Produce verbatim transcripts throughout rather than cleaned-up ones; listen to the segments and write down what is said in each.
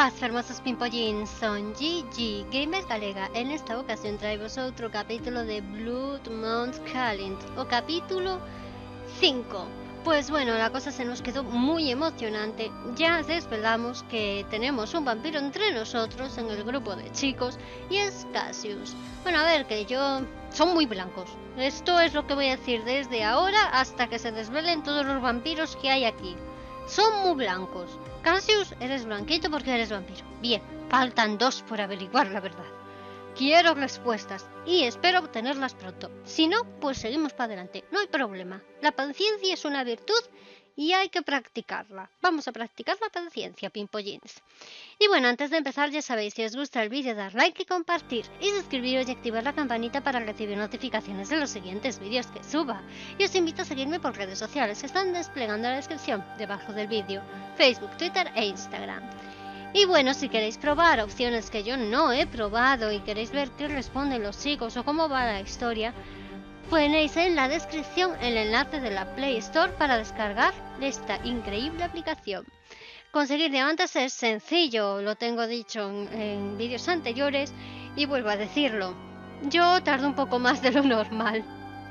Paz, hermosos pimpollins, son Gigi Gamer Galega. En esta ocasión traemos otro capítulo de Blood Mount Calent, o capítulo cinco. Pues bueno, la cosa se nos quedó muy emocionante. Ya desvelamos que tenemos un vampiro entre nosotros en el grupo de chicos, y es Cassius. Bueno, a ver, que yo... son muy blancos. Esto es lo que voy a decir desde ahora hasta que se desvelen todos los vampiros que hay aquí. Son muy blancos. Cassius, eres blanquito porque eres vampiro. Bien, faltan dos por averiguar la verdad. Quiero respuestas y espero obtenerlas pronto. Si no, pues seguimos para adelante. No hay problema. La paciencia es una virtud y hay que practicarla. Vamos a practicar la paciencia, pimpollins. Y bueno, antes de empezar ya sabéis, si os gusta el vídeo, dar like y compartir. Y suscribiros y activar la campanita para recibir notificaciones de los siguientes vídeos que suba. Y os invito a seguirme por redes sociales que están desplegando en la descripción debajo del vídeo. Facebook, Twitter e Instagram. Y bueno, si queréis probar opciones que yo no he probado y queréis ver qué responden los chicos o cómo va la historia, tenéis en la descripción el enlace de la Play Store para descargar esta increíble aplicación. Conseguir diamantes es sencillo, lo tengo dicho en, en vídeos anteriores y vuelvo a decirlo. Yo tardo un poco más de lo normal.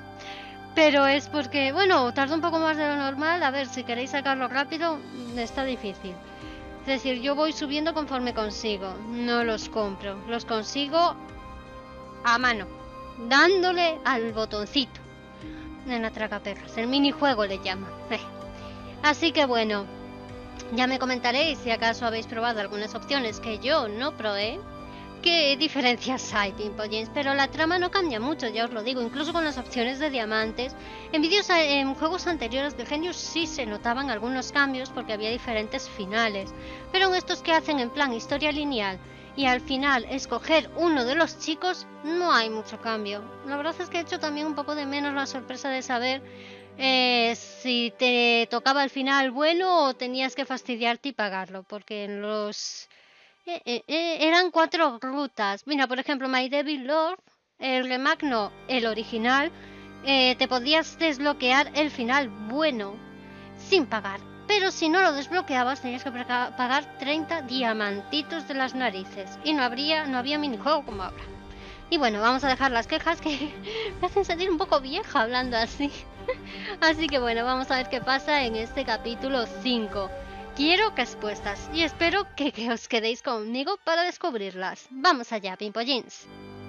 Pero es porque, bueno, tardo un poco más de lo normal. A ver, si queréis sacarlo rápido, está difícil. Es decir, yo voy subiendo conforme consigo, no los compro, los consigo a mano, dándole al botoncito en la tragaperras, el minijuego le llama. Eh. Así que bueno, ya me comentaréis si acaso habéis probado algunas opciones que yo no probé, qué diferencias hay, pimpollins, pero la trama no cambia mucho, ya os lo digo, incluso con las opciones de diamantes. En vídeos, en juegos anteriores de Genius sí se notaban algunos cambios porque había diferentes finales, pero en estos que hacen en plan historia lineal y al final escoger uno de los chicos, no hay mucho cambio. La verdad es que he hecho también un poco de menos la sorpresa de saber eh, si te tocaba el final bueno o tenías que fastidiarte y pagarlo, porque en los... Eh, eh, eh, eran cuatro rutas. Mira, por ejemplo, My Devil Lord, el remake no, el original, eh, te podías desbloquear el final bueno sin pagar. Pero si no lo desbloqueabas tenías que pagar treinta diamantitos de las narices. Y no habría, no había minijuego como ahora. Y bueno, vamos a dejar las quejas que me hacen sentir un poco vieja hablando así. Así que bueno, vamos a ver qué pasa en este capítulo cinco. Quiero respuestas y espero que, que os quedéis conmigo para descubrirlas. Vamos allá, pimpollins.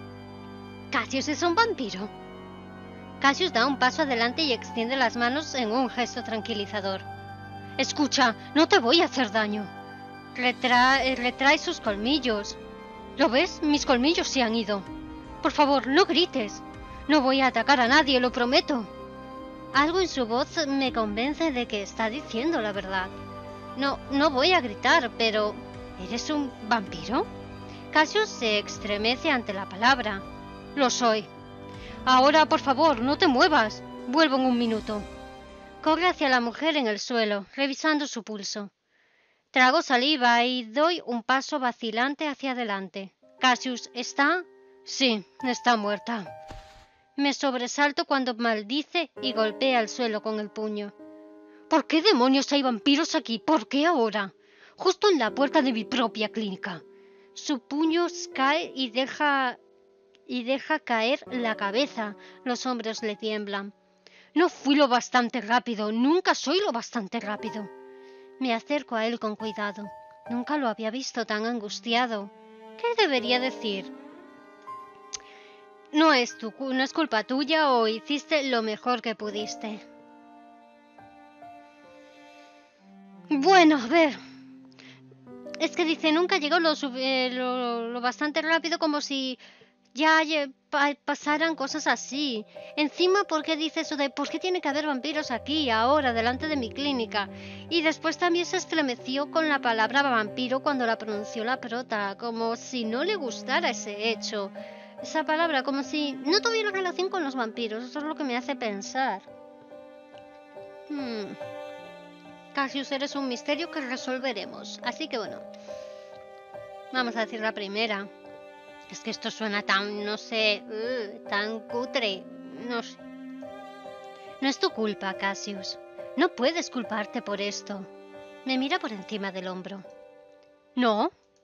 Cassius es un vampiro. Cassius da un paso adelante y extiende las manos en un gesto tranquilizador. Escucha, no te voy a hacer daño. Retra retrae sus colmillos. ¿Lo ves? Mis colmillos se han ido. Por favor, no grites. No voy a atacar a nadie, lo prometo. Algo en su voz me convence de que está diciendo la verdad. No, no voy a gritar, pero... ¿eres un vampiro? Cassius se estremece ante la palabra. Lo soy. Ahora, por favor, no te muevas. Vuelvo en un minuto. Corre hacia la mujer en el suelo, revisando su pulso. Trago saliva y doy un paso vacilante hacia adelante. ¿Cassius está? Sí, está muerta. Me sobresalto cuando maldice y golpea el suelo con el puño. ¿Por qué demonios hay vampiros aquí? ¿Por qué ahora? Justo en la puerta de mi propia clínica. Su puño cae y deja... y deja caer la cabeza. Los hombros le tiemblan. No fui lo bastante rápido. Nunca soy lo bastante rápido. Me acerco a él con cuidado. Nunca lo había visto tan angustiado. ¿Qué debería decir? No es tu, no es culpa tuya o hiciste lo mejor que pudiste. Bueno, a ver, es que dice, nunca llegó lo, eh, lo, lo bastante rápido como si ya pa pasaran cosas así. Encima, ¿por qué dice eso de por qué tiene que haber vampiros aquí, ahora, delante de mi clínica? Y después también se estremeció con la palabra vampiro cuando la pronunció la prota, como si no le gustara ese hecho. Esa palabra, como si no tuviera relación con los vampiros, eso es lo que me hace pensar. Hmm... Cassius, eres un misterio que resolveremos. Así que bueno, vamos a decir la primera. Es que esto suena tan, no sé, uh, tan cutre. No sé. No es tu culpa, Cassius. No puedes culparte por esto. Me mira por encima del hombro. ¿No?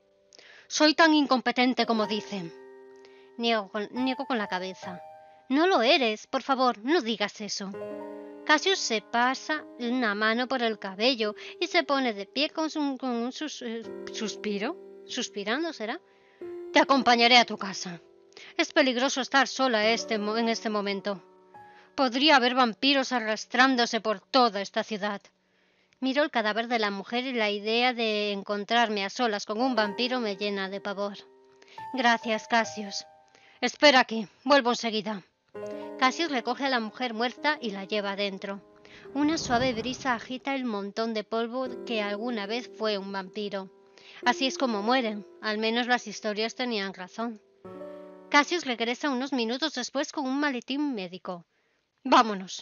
Soy tan incompetente como dicen. Niego con, niego con la cabeza. No lo eres, por favor, no digas eso. Cassius se pasa una mano por el cabello y se pone de pie con, su, con un sus, eh, suspiro. ¿Suspirando será? Te acompañaré a tu casa. Es peligroso estar sola este, en este momento. Podría haber vampiros arrastrándose por toda esta ciudad. Miro el cadáver de la mujer y la idea de encontrarme a solas con un vampiro me llena de pavor. Gracias, Cassius. Espera aquí, vuelvo enseguida. Cassius recoge a la mujer muerta y la lleva adentro. Una suave brisa agita el montón de polvo que alguna vez fue un vampiro. Así es como mueren, al menos las historias tenían razón. Cassius regresa unos minutos después con un maletín médico. Vámonos.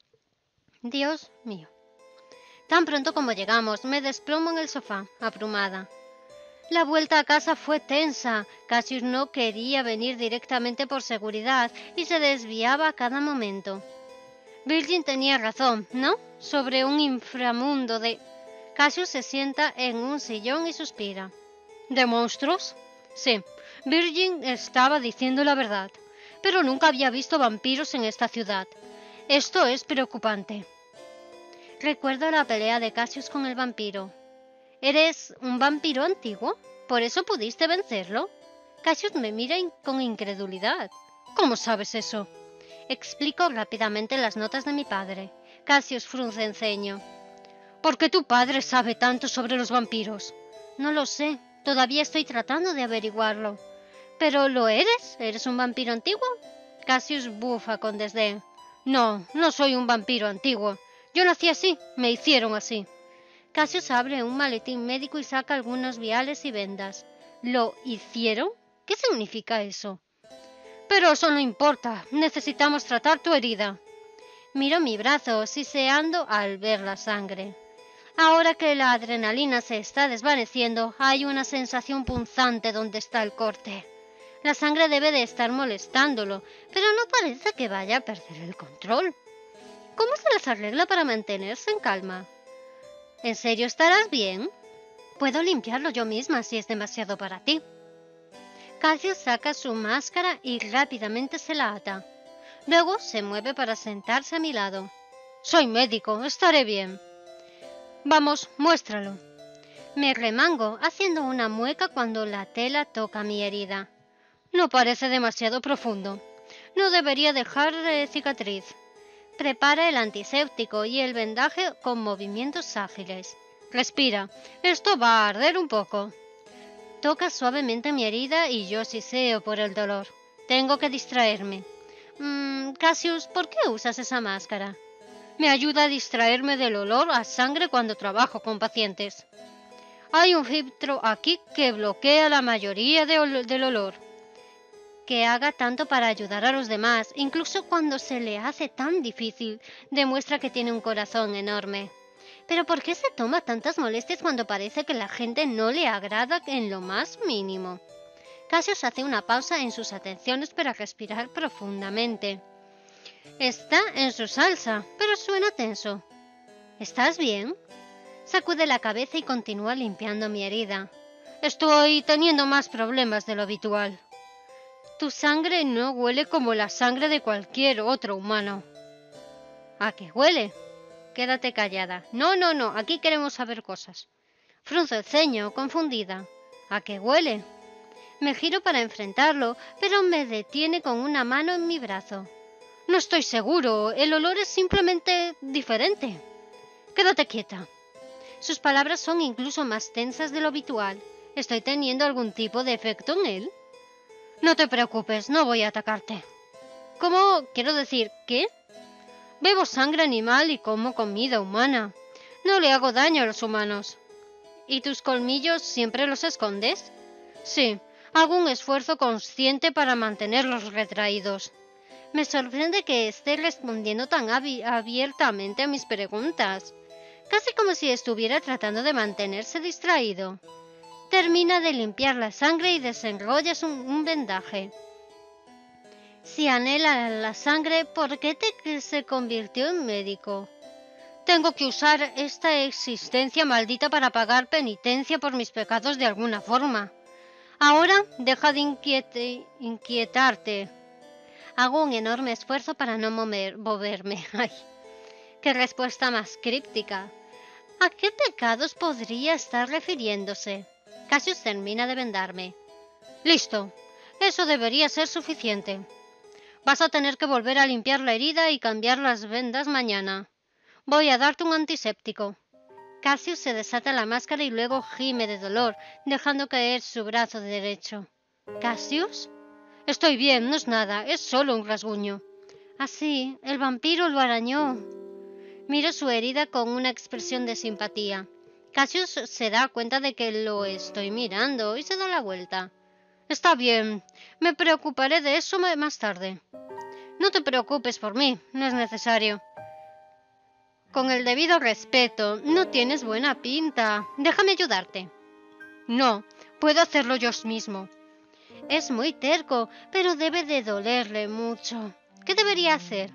Dios mío. Tan pronto como llegamos, me desplomo en el sofá, abrumada. La vuelta a casa fue tensa. Cassius no quería venir directamente por seguridad y se desviaba a cada momento. Virgin tenía razón, ¿no? Sobre un inframundo de... Cassius se sienta en un sillón y suspira. ¿De monstruos? Sí, Virgin estaba diciendo la verdad, pero nunca había visto vampiros en esta ciudad. Esto es preocupante. Recuerdo la pelea de Cassius con el vampiro. ¿Eres un vampiro antiguo? ¿Por eso pudiste vencerlo? Cassius me mira in- con incredulidad. ¿Cómo sabes eso? Explico rápidamente las notas de mi padre. Cassius frunce el ceño. ¿Por qué tu padre sabe tanto sobre los vampiros? No lo sé. Todavía estoy tratando de averiguarlo. ¿Pero lo eres? ¿Eres un vampiro antiguo? Cassius bufa con desdén. No, no soy un vampiro antiguo. Yo nací así, me hicieron así. Cassius abre un maletín médico y saca algunos viales y vendas. ¿Lo hicieron? ¿Qué significa eso? Pero eso no importa, necesitamos tratar tu herida. Miro mi brazo, siseando al ver la sangre. Ahora que la adrenalina se está desvaneciendo, hay una sensación punzante donde está el corte. La sangre debe de estar molestándolo, pero no parece que vaya a perder el control. ¿Cómo se las arregla para mantenerse en calma? ¿En serio estarás bien? Puedo limpiarlo yo misma si es demasiado para ti. Cassius saca su máscara y rápidamente se la ata. Luego se mueve para sentarse a mi lado. Soy médico, estaré bien. Vamos, muéstralo. Me remango, haciendo una mueca cuando la tela toca mi herida. No parece demasiado profundo. No debería dejar eh, cicatriz. Prepara el antiséptico y el vendaje con movimientos ágiles. Respira, esto va a arder un poco. Toca suavemente mi herida y yo siseo por el dolor. Tengo que distraerme. Mm, Cassius, ¿por qué usas esa máscara? Me ayuda a distraerme del olor a sangre cuando trabajo con pacientes. Hay un filtro aquí que bloquea la mayoría de ol- del olor. Que haga tanto para ayudar a los demás, incluso cuando se le hace tan difícil, demuestra que tiene un corazón enorme. Pero ¿por qué se toma tantas molestias cuando parece que la gente no le agrada en lo más mínimo? Cassius hace una pausa en sus atenciones para respirar profundamente. Está en su salsa, pero suena tenso. ¿Estás bien? Sacude la cabeza y continúa limpiando mi herida. Estoy teniendo más problemas de lo habitual. Tu sangre no huele como la sangre de cualquier otro humano. ¿A qué huele? Quédate callada. No, no, no, aquí queremos saber cosas. Frunzo el ceño, confundida. ¿A qué huele? Me giro para enfrentarlo, pero me detiene con una mano en mi brazo. No estoy seguro, el olor es simplemente diferente. Quédate quieta. Sus palabras son incluso más tensas de lo habitual. ¿Estoy teniendo algún tipo de efecto en él? No te preocupes, no voy a atacarte. ¿Cómo? Quiero decir, ¿qué? Bebo sangre animal y como comida humana. No le hago daño a los humanos. ¿Y tus colmillos siempre los escondes? Sí, hago un esfuerzo consciente para mantenerlos retraídos. Me sorprende que esté respondiendo tan abi- abiertamente a mis preguntas. Casi como si estuviera tratando de mantenerse distraído. Termina de limpiar la sangre y desenrollas un, un vendaje. Si anhela la sangre, ¿por qué te se convirtió en médico? Tengo que usar esta existencia maldita para pagar penitencia por mis pecados de alguna forma. Ahora deja de inquiete, inquietarte. Hago un enorme esfuerzo para no mover, moverme. Ay, qué respuesta más críptica. ¿A qué pecados podría estar refiriéndose? Cassius termina de vendarme. Listo. Eso debería ser suficiente. Vas a tener que volver a limpiar la herida y cambiar las vendas mañana. Voy a darte un antiséptico. Cassius se desata la máscara y luego gime de dolor, dejando caer su brazo derecho. ¿Cassius? Estoy bien, no es nada, es solo un rasguño. Así, el vampiro lo arañó. Miro su herida con una expresión de simpatía. Cassius se da cuenta de que lo estoy mirando y se da la vuelta. Está bien, me preocuparé de eso más tarde. No te preocupes por mí, no es necesario. Con el debido respeto, no tienes buena pinta. Déjame ayudarte. No, puedo hacerlo yo mismo. Es muy terco, pero debe de dolerle mucho. ¿Qué debería hacer?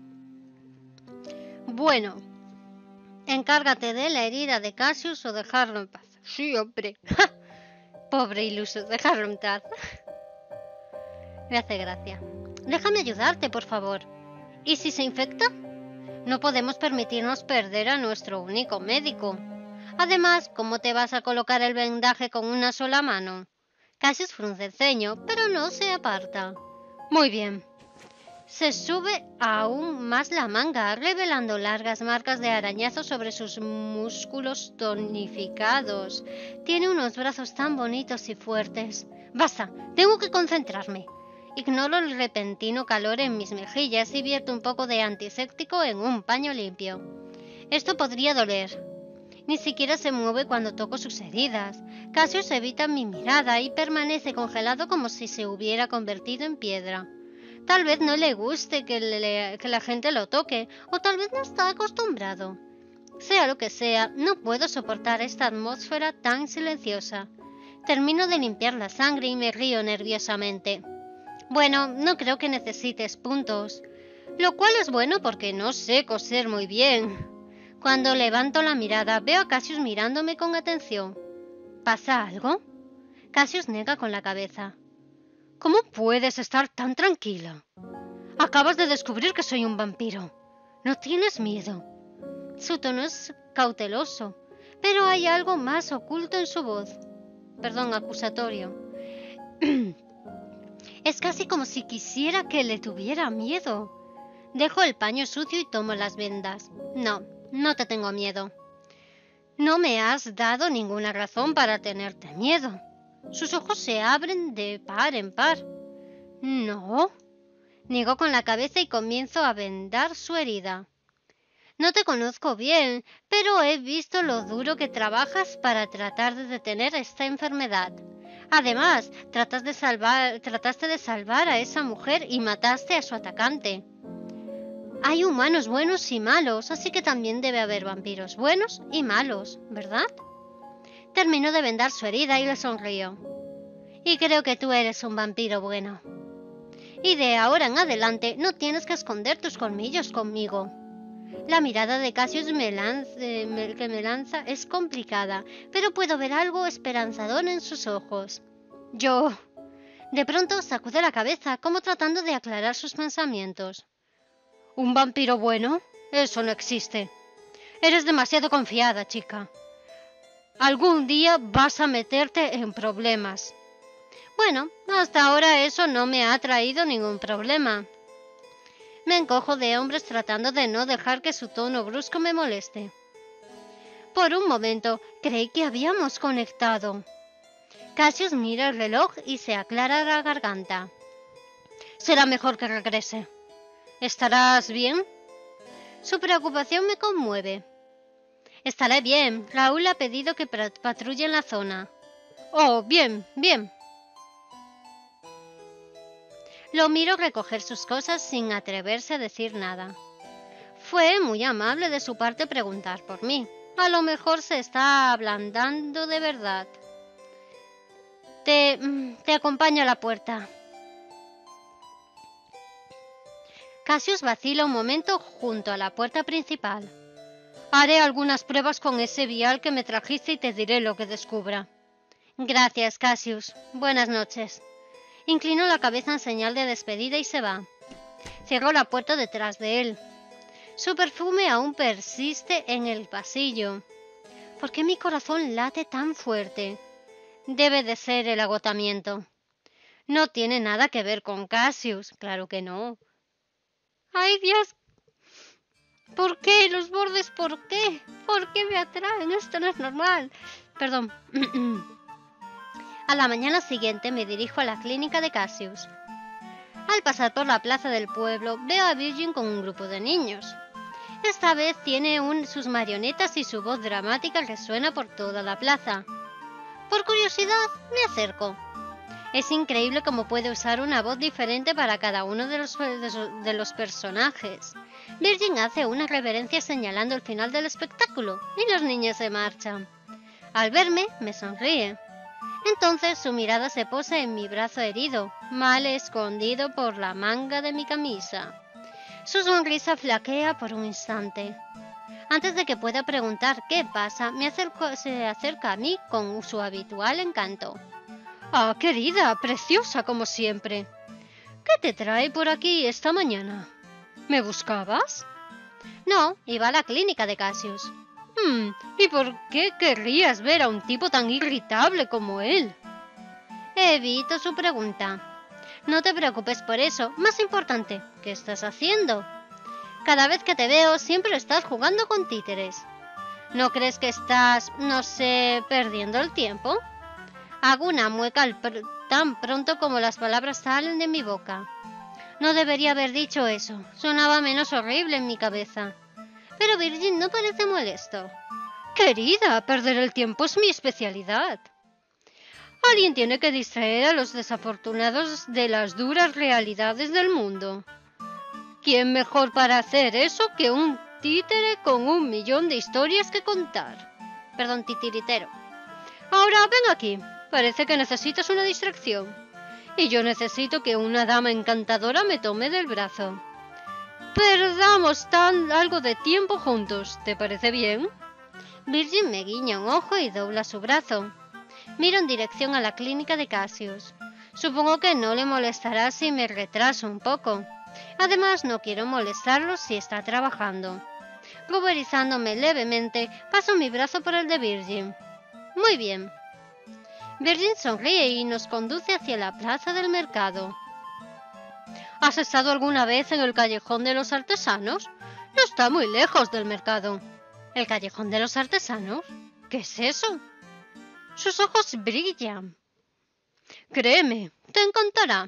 Bueno, encárgate de la herida de Cassius o dejarlo en paz. Sí, hombre. Pobre iluso, dejarlo en paz. Me hace gracia. Déjame ayudarte, por favor. ¿Y si se infecta? No podemos permitirnos perder a nuestro único médico. Además, ¿cómo te vas a colocar el vendaje con una sola mano? Cassius frunce el ceño, pero no se aparta. Muy bien. Se sube aún más la manga, revelando largas marcas de arañazos sobre sus músculos tonificados. Tiene unos brazos tan bonitos y fuertes. Basta, tengo que concentrarme. Ignoro el repentino calor en mis mejillas y vierto un poco de antiséptico en un paño limpio. Esto podría doler. Ni siquiera se mueve cuando toco sus heridas. Cassius evita mi mirada y permanece congelado como si se hubiera convertido en piedra. Tal vez no le guste que, le, que la gente lo toque, o tal vez no está acostumbrado. Sea lo que sea, no puedo soportar esta atmósfera tan silenciosa. Termino de limpiar la sangre y me río nerviosamente. Bueno, no creo que necesites puntos, lo cual es bueno porque no sé coser muy bien. Cuando levanto la mirada, veo a Cassius mirándome con atención. ¿Pasa algo? Cassius nega con la cabeza. ¿Cómo puedes estar tan tranquila? Acabas de descubrir que soy un vampiro. ¿No tienes miedo? Su tono es cauteloso, pero hay algo más oculto en su voz. Perdón, acusatorio. Es casi como si quisiera que le tuviera miedo. Dejo el paño sucio y tomo las vendas. No, no te tengo miedo. No me has dado ninguna razón para tenerte miedo. Sus ojos se abren de par en par. No. Niego con la cabeza y comienzo a vendar su herida. No te conozco bien, pero he visto lo duro que trabajas para tratar de detener esta enfermedad. Además, tratas de salvar, trataste de salvar a esa mujer y mataste a su atacante. Hay humanos buenos y malos, así que también debe haber vampiros buenos y malos, ¿verdad? Termino de vendar su herida y le sonrío. Y creo que tú eres un vampiro bueno. Y de ahora en adelante no tienes que esconder tus colmillos conmigo. La mirada de Cassius me lanza, eh, me, que me lanza es complicada, pero puedo ver algo esperanzador en sus ojos. Yo... De pronto sacude la cabeza, como tratando de aclarar sus pensamientos. ¿Un vampiro bueno? Eso no existe. Eres demasiado confiada, chica. Algún día vas a meterte en problemas. Bueno, hasta ahora eso no me ha traído ningún problema. Me encojo de hombros tratando de no dejar que su tono brusco me moleste. Por un momento creí que habíamos conectado. Cassius mira el reloj y se aclara la garganta. Será mejor que regrese. ¿Estarás bien? Su preocupación me conmueve. Estaré bien. Raúl ha pedido que patrulle en la zona. Oh, bien, bien. Lo miro recoger sus cosas sin atreverse a decir nada. Fue muy amable de su parte preguntar por mí. A lo mejor se está ablandando de verdad. Te, te acompaño a la puerta. Cassius vacila un momento junto a la puerta principal. Haré algunas pruebas con ese vial que me trajiste y te diré lo que descubra. Gracias, Cassius. Buenas noches. Inclinó la cabeza en señal de despedida y se va. Cerró la puerta detrás de él. Su perfume aún persiste en el pasillo. ¿Por qué mi corazón late tan fuerte? Debe de ser el agotamiento. No tiene nada que ver con Cassius, claro que no. ¡Ay, Dios! ¿Por qué? ¿Los bordes por qué? ¿Por qué me atraen? Esto no es normal. Perdón. A la mañana siguiente me dirijo a la clínica de Cassius. Al pasar por la plaza del pueblo, veo a Virgin con un grupo de niños. Esta vez tiene un, sus marionetas y su voz dramática resuena por toda la plaza. Por curiosidad, me acerco. Es increíble cómo puede usar una voz diferente para cada uno de los, de los personajes. Virgin hace una reverencia señalando el final del espectáculo y los niños se marchan. Al verme, me sonríe. Entonces su mirada se posa en mi brazo herido, mal escondido por la manga de mi camisa. Su sonrisa flaquea por un instante. Antes de que pueda preguntar qué pasa, me acerco, se acerca a mí con su habitual encanto. «Ah, querida, preciosa como siempre. ¿Qué te trae por aquí esta mañana? ¿Me buscabas?» «No, iba a la clínica de Cassius». Hmm, ¿y por qué querrías ver a un tipo tan irritable como él? Evito su pregunta. No te preocupes por eso. Más importante, ¿qué estás haciendo? Cada vez que te veo siempre estás jugando con títeres. ¿No crees que estás, no sé, perdiendo el tiempo? Hago una mueca al pr- tan pronto como las palabras salen de mi boca. No debería haber dicho eso. Sonaba menos horrible en mi cabeza. Pero Virgin no parece molesto. Querida, perder el tiempo es mi especialidad. Alguien tiene que distraer a los desafortunados de las duras realidades del mundo. ¿Quién mejor para hacer eso que un títere con un millón de historias que contar? Perdón, titiritero. Ahora ven aquí. Parece que necesitas una distracción. Y yo necesito que una dama encantadora me tome del brazo. Perdamos tan algo de tiempo juntos, ¿te parece bien? Virgin me guiña un ojo y dobla su brazo. Miro en dirección a la clínica de Cassius. Supongo que no le molestará si me retraso un poco. Además, no quiero molestarlo si está trabajando. Ruborizándome levemente, paso mi brazo por el de Virgin. Muy bien. Virgin sonríe y nos conduce hacia la plaza del mercado. ¿Has estado alguna vez en el callejón de los artesanos? No está muy lejos del mercado. ¿El callejón de los artesanos? ¿Qué es eso? Sus ojos brillan. Créeme, te encantará.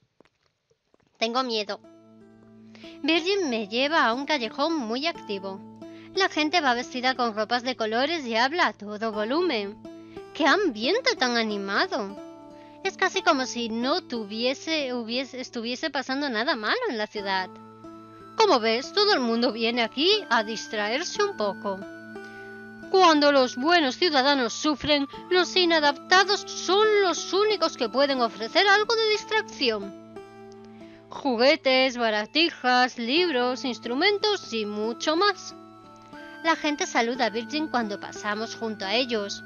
Tengo miedo. Virgin me lleva a un callejón muy activo. La gente va vestida con ropas de colores y habla a todo volumen. ¡Qué ambiente tan animado! Es casi como si no tuviese, hubiese, estuviese pasando nada malo en la ciudad. Como ves, todo el mundo viene aquí a distraerse un poco. Cuando los buenos ciudadanos sufren, los inadaptados son los únicos que pueden ofrecer algo de distracción. Juguetes, baratijas, libros, instrumentos y mucho más. La gente saluda a Virgin cuando pasamos junto a ellos.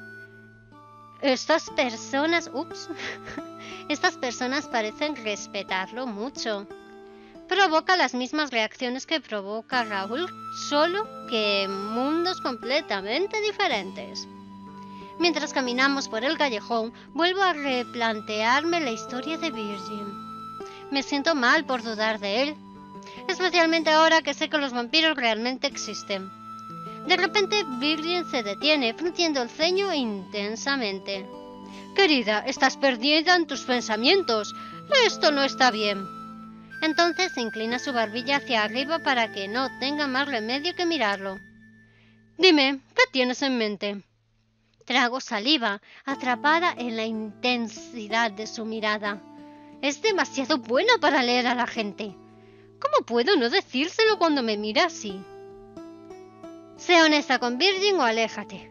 Estas personas... Ups. Estas personas parecen respetarlo mucho. Provoca las mismas reacciones que provoca Raúl, solo que en mundos completamente diferentes. Mientras caminamos por el callejón, vuelvo a replantearme la historia de Virgin. Me siento mal por dudar de él, especialmente ahora que sé que los vampiros realmente existen. De repente, Virgin se detiene, frunciendo el ceño intensamente. Querida, estás perdida en tus pensamientos. Esto no está bien. Entonces se inclina su barbilla hacia arriba para que no tenga más remedio que mirarlo. Dime, ¿qué tienes en mente? Trago saliva, atrapada en la intensidad de su mirada. Es demasiado buena para leer a la gente. ¿Cómo puedo no decírselo cuando me mira así? Sé honesta con Virgin o aléjate.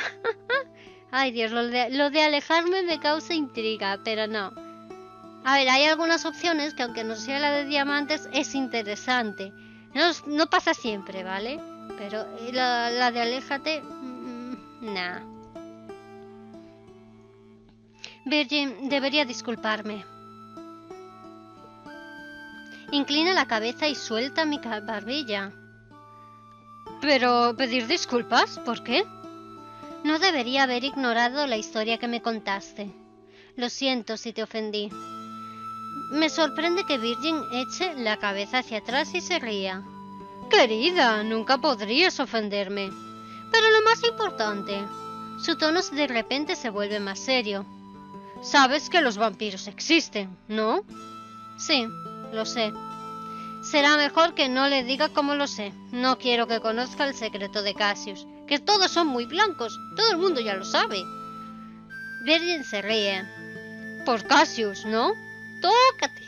Ay Dios, lo de, lo de alejarme me causa intriga, pero no. A ver, hay algunas opciones que aunque no sea la de diamantes, es interesante. No, no pasa siempre, ¿vale? Pero la, la de aléjate, mmm, nah. Virgin, debería disculparme. Inclina la cabeza y suelta mi barbilla. ¿Pero pedir disculpas? ¿Por qué? No debería haber ignorado la historia que me contaste. Lo siento si te ofendí. Me sorprende que Virgin eche la cabeza hacia atrás y se ría. Querida, nunca podrías ofenderme. Pero lo más importante, su tono de repente se vuelve más serio. Sabes que los vampiros existen, ¿no? Sí, lo sé. Será mejor que no le diga cómo lo sé. No quiero que conozca el secreto de Cassius. Que todos son muy blancos. Todo el mundo ya lo sabe. Virgin se ríe. Por Cassius, ¿no? ¡Tócate!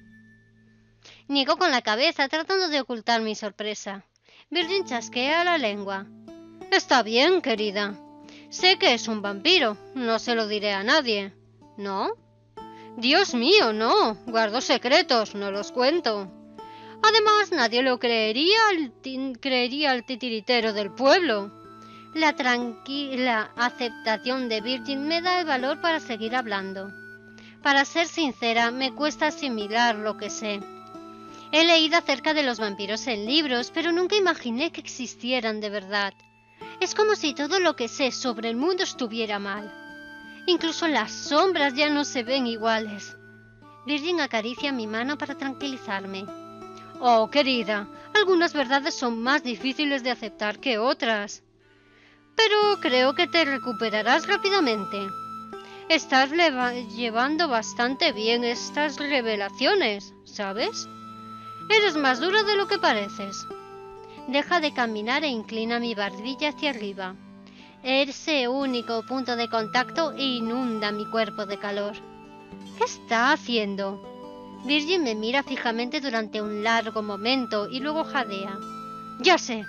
Niego con la cabeza, tratando de ocultar mi sorpresa. Virgin chasquea la lengua. Está bien, querida. Sé que es un vampiro. No se lo diré a nadie. ¿No? Dios mío, no. Guardo secretos, no los cuento. Además, nadie lo creería al, creería al titiritero del pueblo. La tranquila aceptación de Virgin me da el valor para seguir hablando. Para ser sincera, me cuesta asimilar lo que sé. He leído acerca de los vampiros en libros, pero nunca imaginé que existieran de verdad. Es como si todo lo que sé sobre el mundo estuviera mal. Incluso las sombras ya no se ven iguales. Virgin acaricia mi mano para tranquilizarme. Oh, querida, algunas verdades son más difíciles de aceptar que otras. Pero creo que te recuperarás rápidamente. Estás llevando bastante bien estas revelaciones, ¿sabes? Eres más dura de lo que pareces. Deja de caminar e inclina mi barbilla hacia arriba. Ese único punto de contacto inunda mi cuerpo de calor. ¿Qué está haciendo? Virgin me mira fijamente durante un largo momento y luego jadea. Ya sé.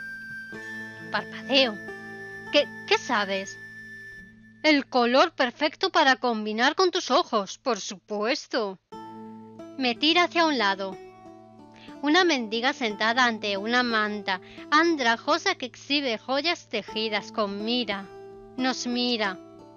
Parpadeo. ¿Qué, qué sabes? El color perfecto para combinar con tus ojos, por supuesto. Me tira hacia un lado. Una mendiga sentada ante una manta andrajosa que exhibe joyas tejidas con mira. Nos mira.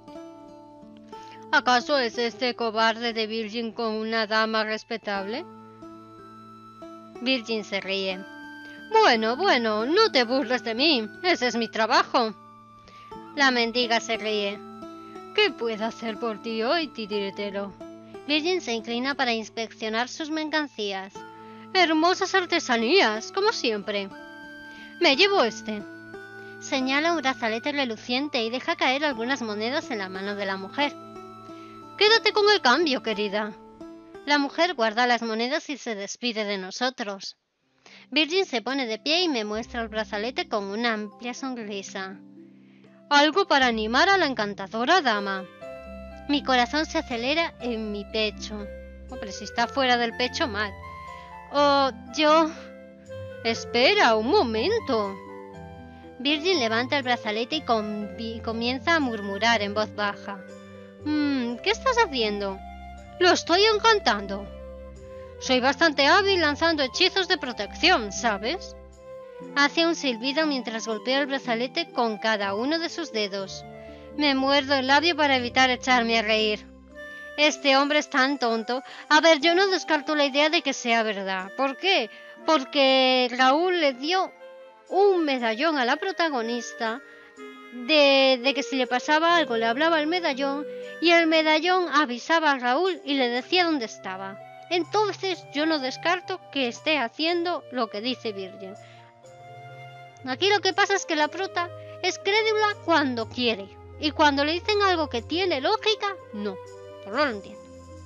¿Acaso es este cobarde de Virgin con una dama respetable? Virgin se ríe. Bueno, bueno, no te burles de mí. Ese es mi trabajo. La mendiga se ríe. ¿Qué puedo hacer por ti hoy, titiritero? Virgin se inclina para inspeccionar sus mercancías. Hermosas artesanías, como siempre. Me llevo este. Señala un brazalete reluciente y deja caer algunas monedas en la mano de la mujer. Quédate con el cambio, querida. La mujer guarda las monedas y se despide de nosotros. Virgin se pone de pie y me muestra el brazalete con una amplia sonrisa. Algo para animar a la encantadora dama. Mi corazón se acelera en mi pecho. Oh, pero si está fuera del pecho, mal. Oh, yo... Espera, un momento. Virgin levanta el brazalete y com comienza a murmurar en voz baja. Mm, ¿Qué estás haciendo? Lo estoy encantando. Soy bastante hábil lanzando hechizos de protección, ¿sabes? Hace un silbido mientras golpea el brazalete con cada uno de sus dedos. Me muerdo el labio para evitar echarme a reír. Este hombre es tan tonto. A ver, yo no descarto la idea de que sea verdad. ¿Por qué? Porque Raúl le dio un medallón a la protagonista de, de que si le pasaba algo le hablaba al medallón y el medallón avisaba a Raúl y le decía dónde estaba. Entonces yo no descarto que esté haciendo lo que dice Virgin. Aquí lo que pasa es que la prota es crédula cuando quiere y cuando le dicen algo que tiene lógica, no. No lo entiendo.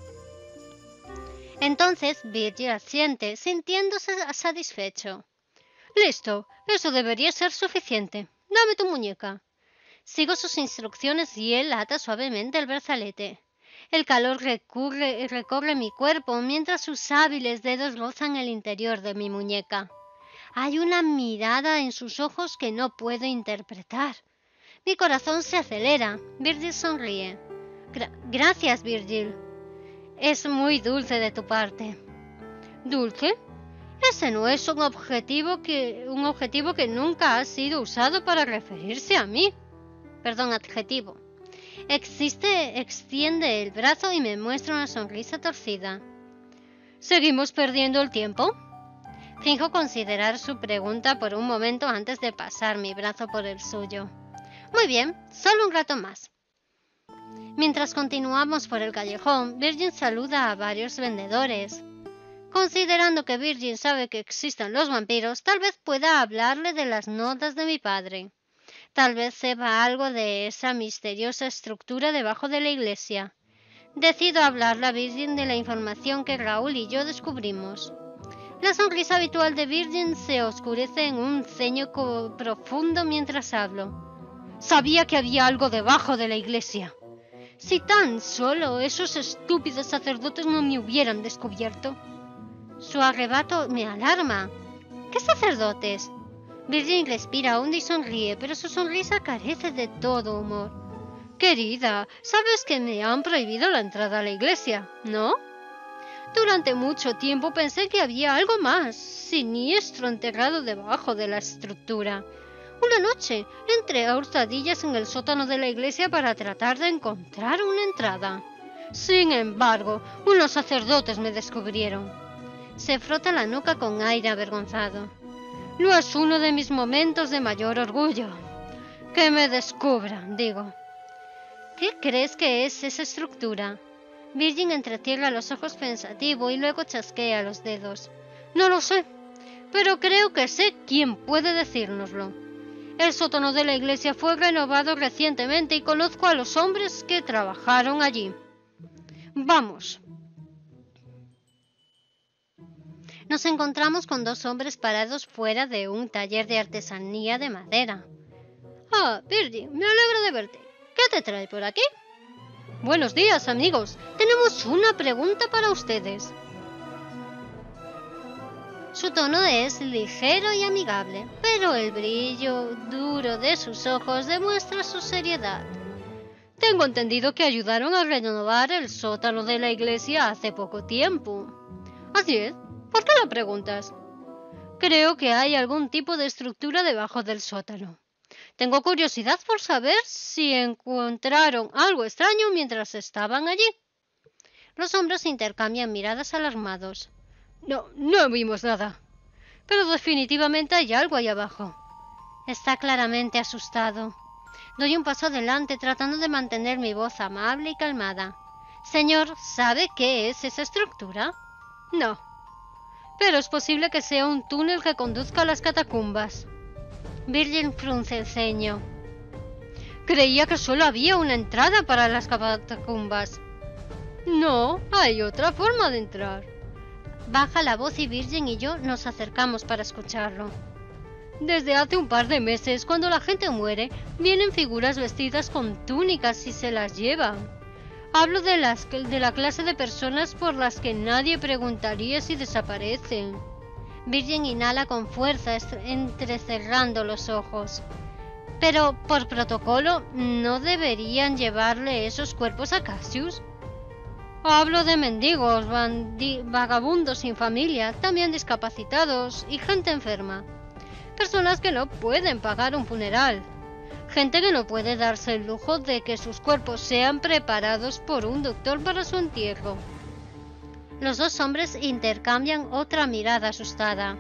Entonces Virgil asiente, sintiéndose satisfecho. Listo, eso debería ser suficiente. Dame tu muñeca. Sigo sus instrucciones y él ata suavemente el brazalete. El calor recurre, recorre mi cuerpo mientras sus hábiles dedos rozan el interior de mi muñeca. Hay una mirada en sus ojos que no puedo interpretar. Mi corazón se acelera. Virgil sonríe. Gra- Gracias, Virgil. Es muy dulce de tu parte. ¿Dulce? Ese no es un objetivo que, un objetivo que nunca ha sido usado para referirse a mí. Perdón, adjetivo. Existe, extiende el brazo y me muestra una sonrisa torcida. ¿Seguimos perdiendo el tiempo? Finjo considerar su pregunta por un momento antes de pasar mi brazo por el suyo. Muy bien, solo un rato más. Mientras continuamos por el callejón, Virgin saluda a varios vendedores. Considerando que Virgin sabe que existen los vampiros, tal vez pueda hablarle de las notas de mi padre. Tal vez sepa algo de esa misteriosa estructura debajo de la iglesia. Decido hablarle a Virgin de la información que Raúl y yo descubrimos. La sonrisa habitual de Virgin se oscurece en un ceño profundo mientras hablo. Sabía que había algo debajo de la iglesia. Si tan solo esos estúpidos sacerdotes no me hubieran descubierto. Su arrebato me alarma. ¿Qué sacerdotes? Virgin respira hondo y sonríe, pero su sonrisa carece de todo humor. Querida, sabes que me han prohibido la entrada a la iglesia, ¿no? Durante mucho tiempo pensé que había algo más siniestro enterrado debajo de la estructura. Una noche entré a hurtadillas en el sótano de la iglesia para tratar de encontrar una entrada. Sin embargo, unos sacerdotes me descubrieron. Se frota la nuca con aire avergonzado. No es uno de mis momentos de mayor orgullo. Que me descubran, digo. ¿Qué crees que es esa estructura? Virgin entrecierra los ojos pensativo y luego chasquea los dedos. No lo sé, pero creo que sé quién puede decírnoslo. El sótano de la iglesia fue renovado recientemente y conozco a los hombres que trabajaron allí. Vamos. Nos encontramos con dos hombres parados fuera de un taller de artesanía de madera. Ah, Virgin, me alegro de verte. ¿Qué te trae por aquí? Buenos días, amigos. Tenemos una pregunta para ustedes. Su tono es ligero y amigable, pero el brillo duro de sus ojos demuestra su seriedad. Tengo entendido que ayudaron a renovar el sótano de la iglesia hace poco tiempo. Así es. ¿Por qué lo preguntas? Creo que hay algún tipo de estructura debajo del sótano. Tengo curiosidad por saber si encontraron algo extraño mientras estaban allí. Los hombres intercambian miradas alarmados. No, no vimos nada. Pero definitivamente hay algo ahí abajo. Está claramente asustado. Doy un paso adelante tratando de mantener mi voz amable y calmada. Señor, ¿sabe qué es esa estructura? No. Pero es posible que sea un túnel que conduzca a las catacumbas. Virgin frunce el ceño. Creía que solo había una entrada para las catacumbas. No, hay otra forma de entrar. Baja la voz y Virgin y yo nos acercamos para escucharlo. Desde hace un par de meses, cuando la gente muere, vienen figuras vestidas con túnicas y se las llevan. Hablo de, las, de la clase de personas por las que nadie preguntaría si desaparecen. Virgin inhala con fuerza, entrecerrando los ojos. Pero, por protocolo, ¿no deberían llevarle esos cuerpos a Cassius? Hablo de mendigos, vagabundos sin familia, también discapacitados y gente enferma. Personas que no pueden pagar un funeral. Gente que no puede darse el lujo de que sus cuerpos sean preparados por un doctor para su entierro. Los dos hombres intercambian otra mirada asustada.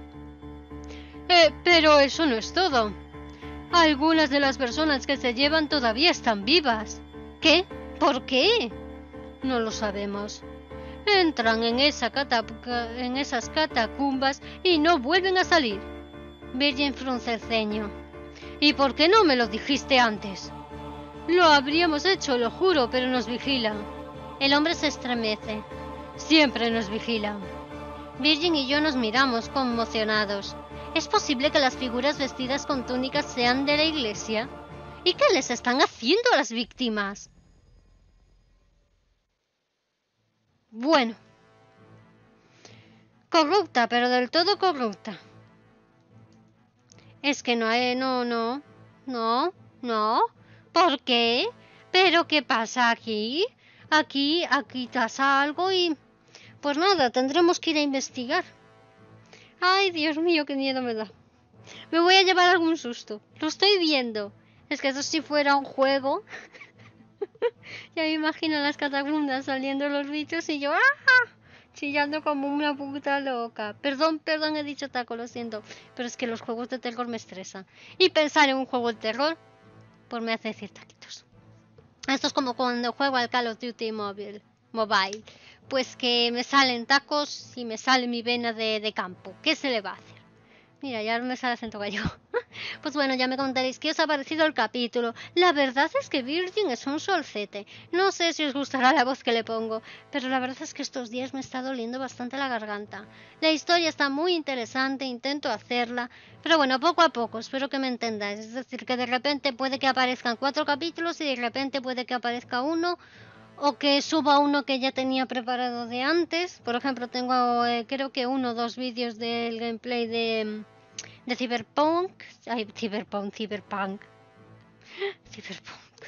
Eh, pero eso no es todo. Algunas de las personas que se llevan todavía están vivas. ¿Qué? ¿Por qué? No lo sabemos. Entran en, esa en esas catacumbas y no vuelven a salir. Virgin frunce el ceño. ¿Y por qué no me lo dijiste antes? Lo habríamos hecho, lo juro, pero nos vigilan. El hombre se estremece. Siempre nos vigilan. Virgin y yo nos miramos conmocionados. ¿Es posible que las figuras vestidas con túnicas sean de la iglesia? ¿Y qué les están haciendo a las víctimas? Bueno. Corrupta, pero del todo corrupta. Es que no hay... No, no. No, no. ¿Por qué? ¿Pero qué pasa aquí? Aquí, aquí pasa algo y... Pues nada, tendremos que ir a investigar. Ay, Dios mío, qué miedo me da. Me voy a llevar algún susto. Lo estoy viendo. Es que eso si fuera un juego... Ya me imagino las catacumbas saliendo los bichos y yo ¡ah! Chillando como una puta loca. Perdón, perdón, he dicho taco, lo siento. Pero es que los juegos de terror me estresan. Y pensar en un juego de terror, pues me hace decir taquitos. Esto es como cuando juego al Call of Duty Mobile. Mobile. Pues que me salen tacos y me sale mi vena de, de campo. ¿Qué se le va a hacer? Mira, ya me sale acento gallego. Pues bueno, ya me contaréis qué os ha parecido el capítulo. La verdad es que Virgin es un solcete. No sé si os gustará la voz que le pongo, pero la verdad es que estos días me está doliendo bastante la garganta. La historia está muy interesante, intento hacerla, pero bueno, poco a poco, espero que me entendáis. Es decir, que de repente puede que aparezcan cuatro capítulos y de repente puede que aparezca uno, o que suba uno que ya tenía preparado de antes. Por ejemplo, tengo eh, creo que uno o dos vídeos del gameplay de, de Cyberpunk. Ay, Cyberpunk, Cyberpunk. Cyberpunk.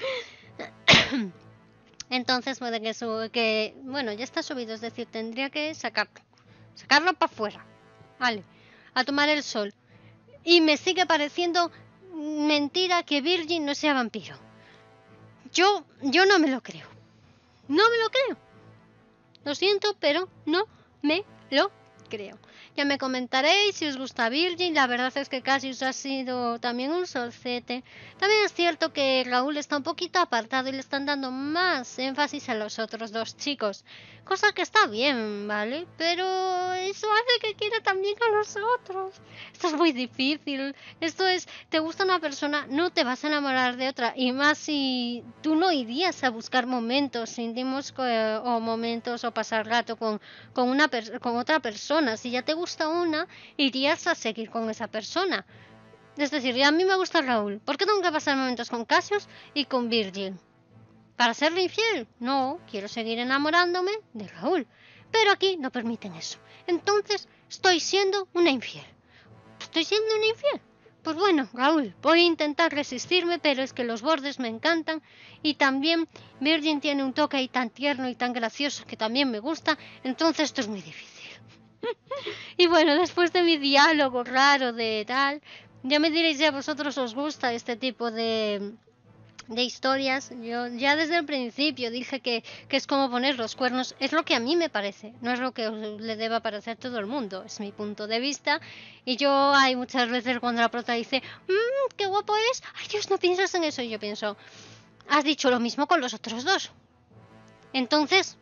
Entonces puede que suba, que bueno, ya está subido, es decir, tendría que sacarlo. Sacarlo para afuera. Vale. A tomar el sol. Y me sigue pareciendo mentira que Virgin no sea vampiro. Yo, yo no me lo creo. No me lo creo. Lo siento, pero no me lo creo. Ya me comentaréis si os gusta Virgin. La verdad es que Cassius ha sido también un solcete. También es cierto que Raúl está un poquito apartado y le están dando más énfasis a los otros dos chicos. Cosa que está bien, ¿vale? Pero eso hace que quiera también a los otros. Esto es muy difícil. Esto es, te gusta una persona, no te vas a enamorar de otra. Y más si tú no irías a buscar momentos íntimos o momentos o pasar rato con, con, una con otra persona. Si ya te gusta una, irías a seguir con esa persona. Es decir, a mí me gusta Raúl. ¿Por qué tengo que pasar momentos con Cassius y con Virgin? ¿Para serle infiel? No, quiero seguir enamorándome de Raúl. Pero aquí no permiten eso. Entonces, estoy siendo una infiel. ¿Estoy siendo una infiel? Pues bueno, Raúl, voy a intentar resistirme, pero es que los bordes me encantan. Y también Virgin tiene un toque ahí tan tierno y tan gracioso que también me gusta. Entonces esto es muy difícil. Y bueno, después de mi diálogo raro de tal, ya me diréis si a vosotros os gusta este tipo de... de historias. Yo ya desde el principio dije que, que es como poner los cuernos. Es lo que a mí me parece, no es lo que le deba parecer a todo el mundo. Es mi punto de vista. Y yo hay muchas veces cuando la prota dice mmm, qué guapo es, ay Dios, no piensas en eso. Y yo pienso, has dicho lo mismo con los otros dos. Entonces,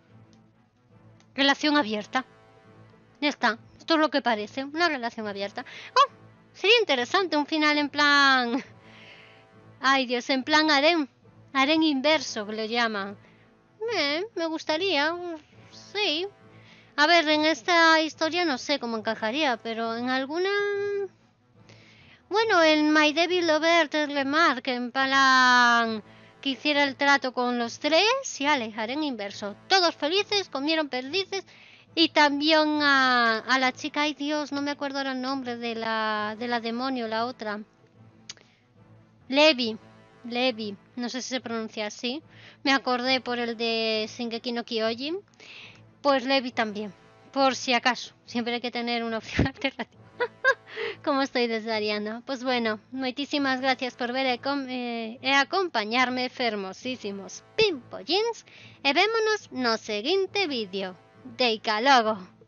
relación abierta. Ya está, esto es lo que parece, una relación abierta. Oh, sería interesante un final en plan... Ay Dios, en plan harén, harén inverso que lo llaman. Eh, me gustaría, sí. A ver, en esta historia no sé cómo encajaría, pero en alguna... Bueno, en My Devil Lover Remark, en plan que hiciera el trato con los tres, y ale, harén inverso. Todos felices, comieron perdices, y también a, a la chica, ay Dios, no me acuerdo ahora el nombre de la, de la demonio, la otra. Levi. Levi, no sé si se pronuncia así. Me acordé por el de Shingeki no Kyojin. Pues Levi también, por si acaso. Siempre hay que tener una opción alternativa. Como estoy desvariando. Pues bueno, muchísimas gracias por ver e, eh, e acompañarme, fermosísimos pimpollins. E vémonos no seguinte vídeo. Deica logo.